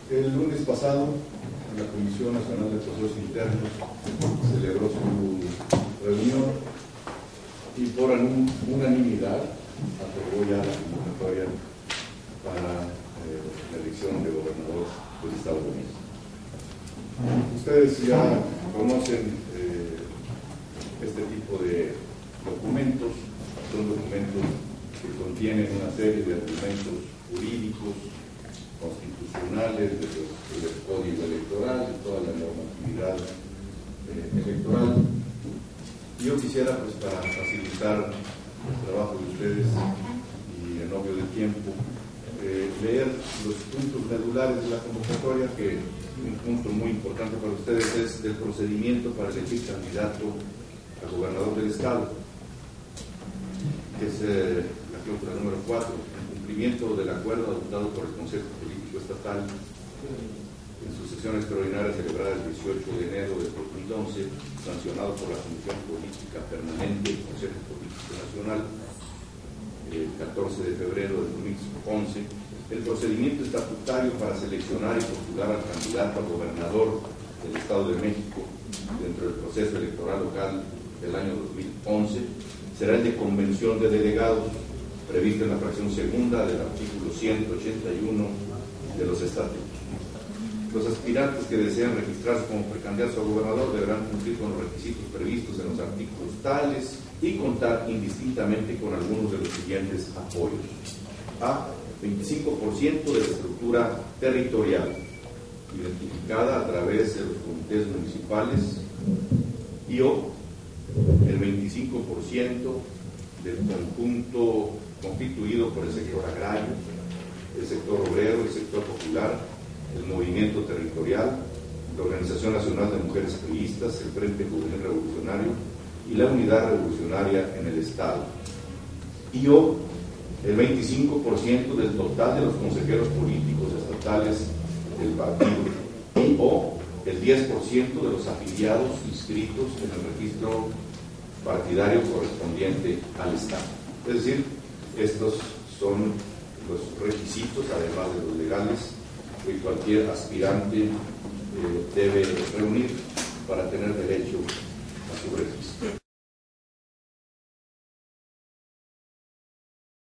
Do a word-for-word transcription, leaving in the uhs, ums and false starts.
El lunes pasado, la Comisión Nacional de Procesos Internos celebró su reunión y por unanimidad aprobó ya la convocatoria para eh, la elección de gobernador del Estado de México. Ustedes ya conocen eh, este tipo de documentos, son documentos que contienen una serie de argumentos jurídicos, constitucionales, del, del Código Electoral, de toda la normatividad eh, electoral. Yo quisiera, pues, para facilitar el trabajo de ustedes y en obvio del tiempo, eh, leer los puntos medulares de la convocatoria, que un punto muy importante para ustedes es del procedimiento para elegir candidato a gobernador del Estado, que es eh, la cláusula número cuatro, en cumplimiento del acuerdo adoptado por el Consejo Político Estatal en su sesión extraordinaria celebrada el dieciocho de enero de dos mil once, sancionado por la Comisión Política Permanente del Consejo Político Nacional el catorce de febrero de dos mil once, el procedimiento estatutario para seleccionar y postular al candidato a gobernador del Estado de México dentro del proceso electoral local del año dos mil once será el de convención de delegados, previsto en la fracción segunda del artículo ciento ochenta y uno de los estatutos. Los aspirantes que desean registrarse como precandidatos a gobernador deberán cumplir con los requisitos previstos en los artículos tales y contar indistintamente con algunos de los siguientes apoyos. A. veinticinco por ciento de la estructura territorial, identificada a través de los comités municipales, y o el veinticinco por ciento del conjunto constituido por el sector agrario, el sector obrero, el sector popular, el movimiento territorial, la Organización Nacional de Mujeres Priistas, el Frente Juvenil Revolucionario y la Unidad Revolucionaria en el Estado, y o el veinticinco por ciento del total de los consejeros políticos estatales del partido, y o el diez por ciento de los afiliados inscritos en el registro partidario correspondiente al Estado. Es decir, estos son los requisitos, además de los legales, que cualquier aspirante eh, debe reunir para tener derecho a su registro.